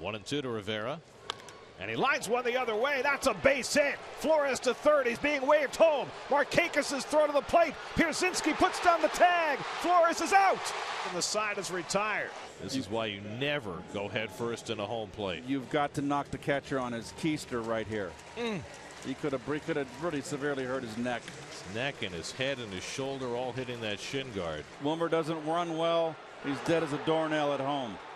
1-2 to Rivera. And he lines one the other way. That's a base hit. Flores to third. He's being waved home. Markakis is thrown to the plate. Pierzynski puts down the tag. Flores is out. And the side is retired. This is why you never go head first in a home plate. You've got to knock the catcher on his keister right here. He could have really severely hurt his neck. His neck and his head and his shoulder all hitting that shin guard. Wilmer doesn't run well. He's dead as a doornail at home.